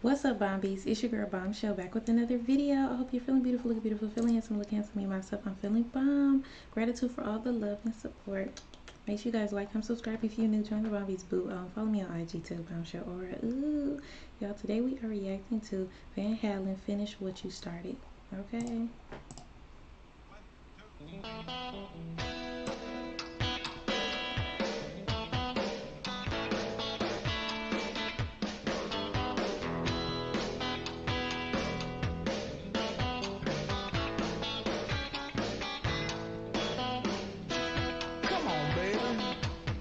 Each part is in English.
What's up, Bombies? It's your girl Bombshell back with another video. I hope you're feeling beautiful, looking beautiful, feeling handsome, looking handsome. Me myself, I'm feeling bomb. Gratitude for all the love and support. Make sure you guys like, comment, subscribe if you're new. Join the Bombies boo. Follow me on IG too, Bombshell Aura. Ooh, y'all. Today we are reacting to Van Halen. Finish What You Started. Okay. Come on, baby.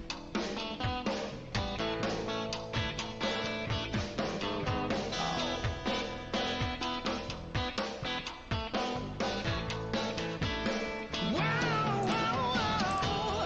Wow, wow, wow.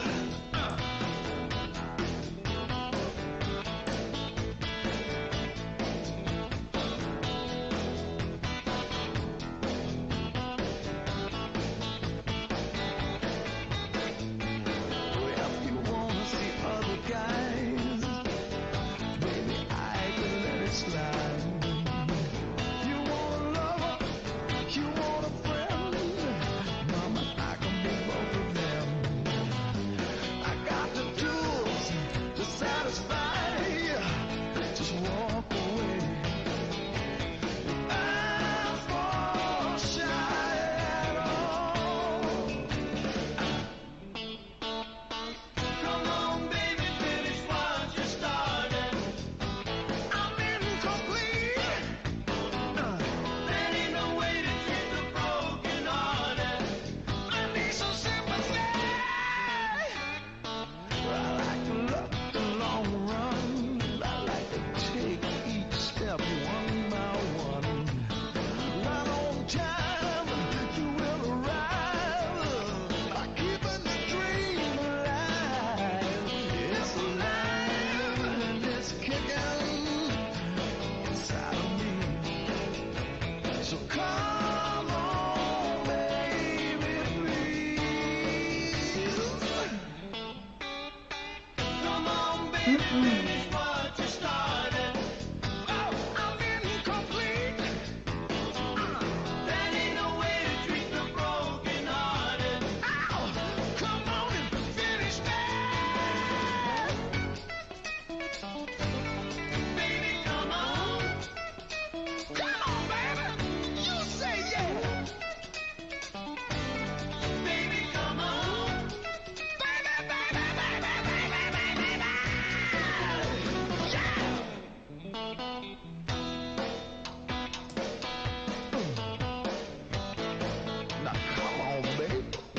Well, if you wanna see other guys, baby, I can let it slide. You want a lover, you want a friend, mama, I can be both of them. I got the tools to satisfy you. Just walk away. I'm for shy at all. Come on, baby, finish what you started. I'm incomplete. That ain't no way to treat the broken hearted. I need some sympathy. I like to look the long run. I like to take each step one by one. Right on time, you will arrive. By keeping the dream alive. It's alive and it's kicking inside of me. So come on, baby, please. Come on, baby, finish what you started. Oh, I'm incomplete. That ain't no way to treat the broken hearted. Ow, come on and finish that. Baby, come on. Come on, baby. You say yeah. Baby, come on. Baby, baby, baby, baby, baby, baby. Yeah. Now come on, baby.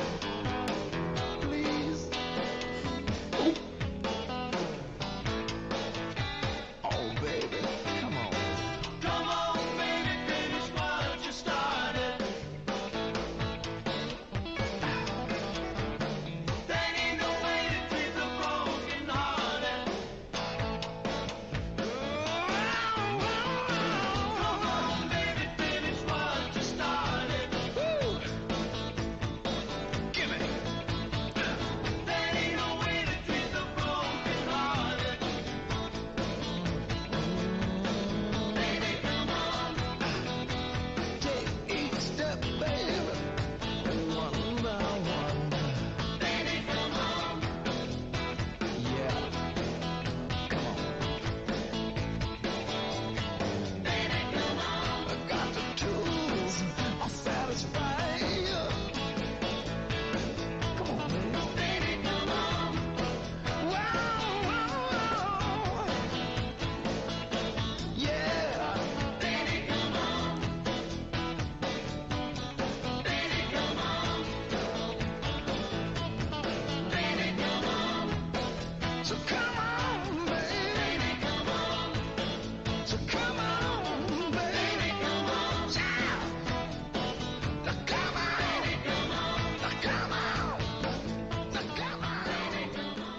Please. Oh, baby. Come on. Come on, baby, finish what you started. That ain't no way to treat the broken hearted. Come on, baby, finish what you started. Woo! Give me. That ain't no way to treat the broken hearted. Baby, come on. Take each step, baby, one by one. Baby, come on. Yeah, come on. Baby, come on. I got the tools. I'll satisfy you. Come on, baby. Baby, come on. Wow, wow, wow. Yeah. Baby, come on. Baby, come on. Baby, come on. So come on, baby. Baby, come on. So come on, baby. Come on. Shout. Now come on. Baby, come on. Now come on. Now come on. Baby, come on.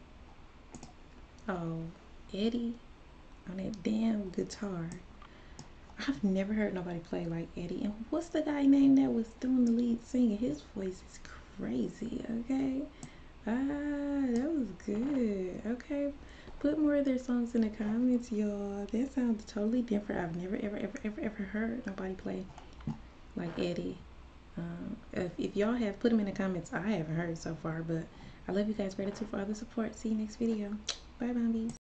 Oh, Eddie on that damn guitar. I've never heard nobody play like Eddie. And what's the guy name that was doing the lead singing? His voice is crazy, okay? Ah, that was good. Okay. Put more of their songs in the comments, y'all. That sounds totally different. I've never, ever heard nobody play like Eddie. If y'all have, put them in the comments. I haven't heard so far, but I love you guys. Gratitude for all the support. See you next video. Bye, Bombies.